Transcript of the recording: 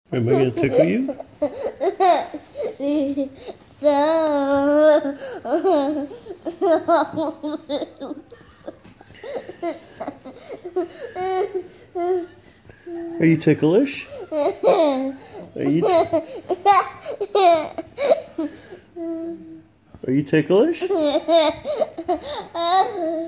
Am I going to tickle you? Are you ticklish? Are you ticklish?